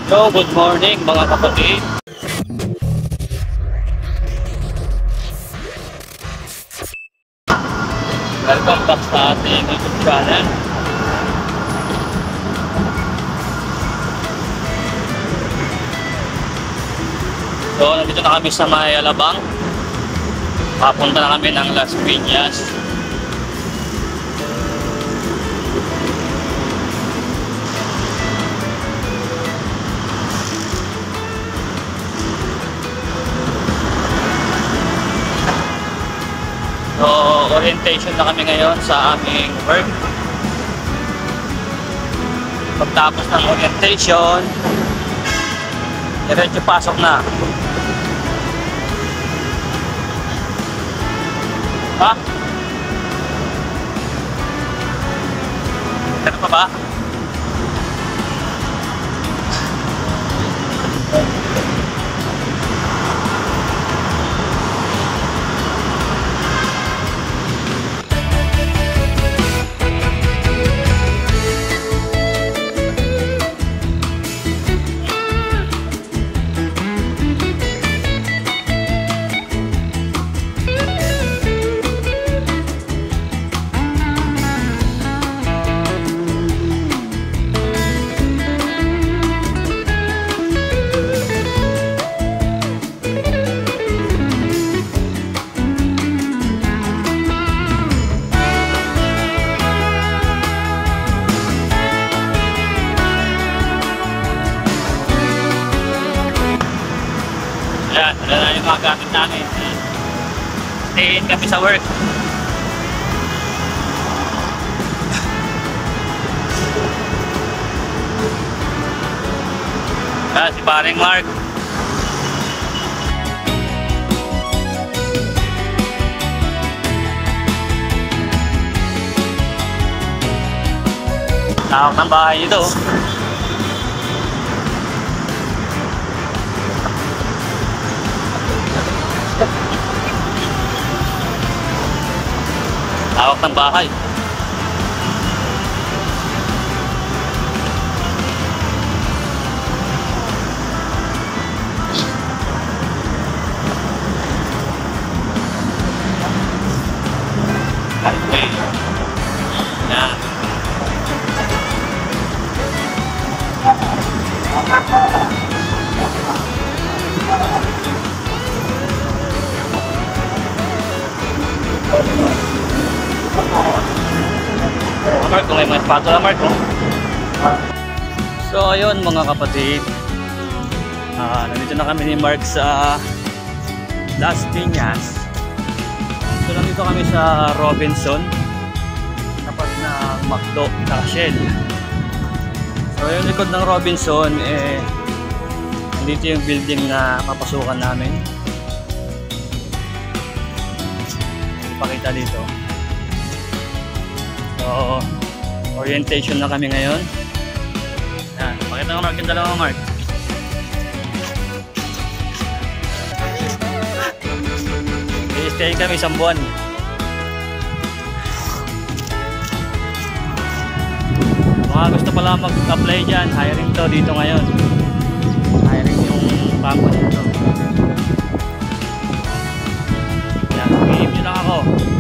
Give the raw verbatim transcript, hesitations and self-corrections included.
So, good morning mga kapatid. Welcome back sa ating YouTube channel. So, nandito na kami sa May Alabang. Papunta na kami ng Las Piñas. So, orientation na kami ngayon sa aming work. Pagtapos ng orientation, diretso pasok na. Ha? Ano pa ba? Ayan, wala na yung mga gamit namin. Stay in kami sa work. Ayan, si paring Mark. Tawag ng bahay ito. Hawak ng bahay. Okay. Yan. Mark, kung may mga spatula, Mark, oh. So ayun mga kapatid, uh, nandito na kami ni Mark sa Las Piñas. So nandito kami sa Robinson, tapat na McDo at Shell. So yung likod ng Robinson, eh nandito yung building na papasukan namin. Ipakita dito. So, orientation na kami ngayon. Yan, pakita ko Mark yung dalawa, Mark. I-stay kami isang buwan. Mga gusto pala mag-apply dyan, hiring to dito ngayon. Hiring yung campus nito. Yan, i-give nyo lang ako.